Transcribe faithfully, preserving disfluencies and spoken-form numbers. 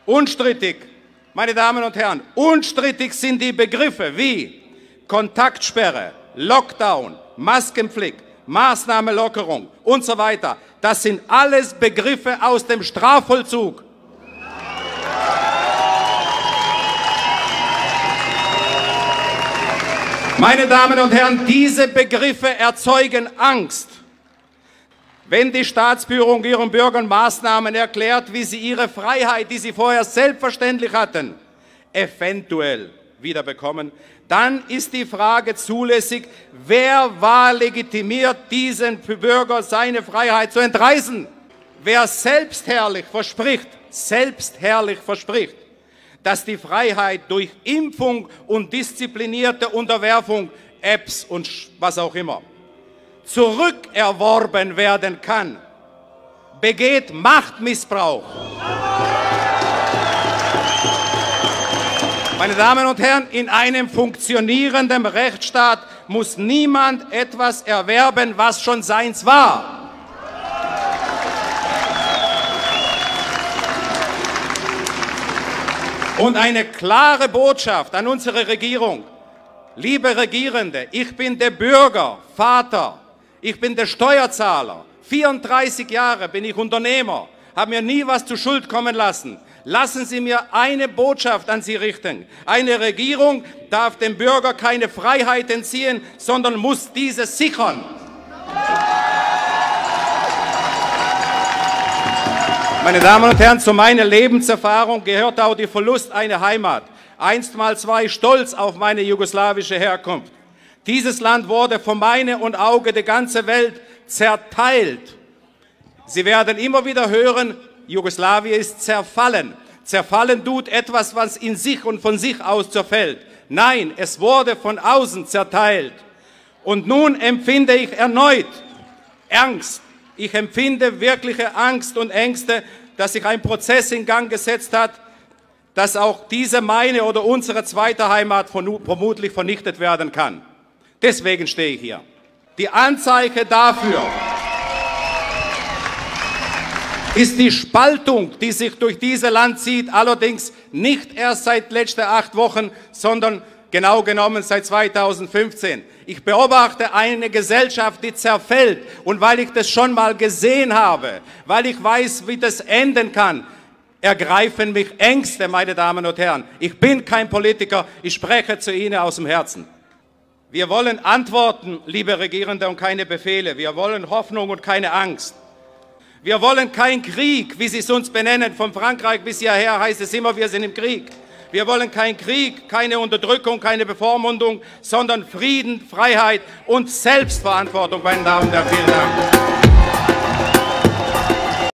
Unstrittig, meine Damen und Herren, unstrittig sind die Begriffe wie Kontaktsperre, Lockdown, Maskenpflicht, Maßnahmenlockerung und so weiter. Das sind alles Begriffe aus dem Strafvollzug. Meine Damen und Herren, diese Begriffe erzeugen Angst. Wenn die Staatsführung ihren Bürgern Maßnahmen erklärt, wie sie ihre Freiheit, die sie vorher selbstverständlich hatten, eventuell wiederbekommen, dann ist die Frage zulässig, wer war legitimiert, diesen Bürger seine Freiheit zu entreißen? Wer selbstherrlich verspricht, selbstherrlich verspricht, dass die Freiheit durch Impfung und disziplinierte Unterwerfung, Apps und was auch immer, zurückerworben werden kann, begeht Machtmissbrauch. Meine Damen und Herren, in einem funktionierenden Rechtsstaat muss niemand etwas erwerben, was schon seins war. Und eine klare Botschaft an unsere Regierung. Liebe Regierende, ich bin der Bürger, Vater, ich bin der Steuerzahler. vierunddreißig Jahre bin ich Unternehmer, habe mir nie was zu Schuld kommen lassen. Lassen Sie mir eine Botschaft an Sie richten. Eine Regierung darf dem Bürger keine Freiheit entziehen, sondern muss diese sichern. Meine Damen und Herren, zu meiner Lebenserfahrung gehört auch der Verlust einer Heimat. Einstmals war ich stolz auf meine jugoslawische Herkunft. Dieses Land wurde vor meinen und Augen der ganzen Welt zerteilt. Sie werden immer wieder hören, Jugoslawien ist zerfallen. Zerfallen tut etwas, was in sich und von sich aus zerfällt. Nein, es wurde von außen zerteilt. Und nun empfinde ich erneut Angst. Ich empfinde wirkliche Angst und Ängste, dass sich ein Prozess in Gang gesetzt hat, dass auch diese meine oder unsere zweite Heimat vermutlich vernichtet werden kann. Deswegen stehe ich hier. Die Anzeichen dafür ist die Spaltung, die sich durch dieses Land zieht, allerdings nicht erst seit letzten acht Wochen, sondern genau genommen seit zweitausendfünfzehn. Ich beobachte eine Gesellschaft, die zerfällt. Und weil ich das schon mal gesehen habe, weil ich weiß, wie das enden kann, ergreifen mich Ängste, meine Damen und Herren. Ich bin kein Politiker, ich spreche zu Ihnen aus dem Herzen. Wir wollen Antworten, liebe Regierende, und keine Befehle. Wir wollen Hoffnung und keine Angst. Wir wollen keinen Krieg, wie Sie es uns benennen. Von Frankreich bis hierher heißt es immer, wir sind im Krieg. Wir wollen keinen Krieg, keine Unterdrückung, keine Bevormundung, sondern Frieden, Freiheit und Selbstverantwortung, meine Damen und Herren. Vielen Dank.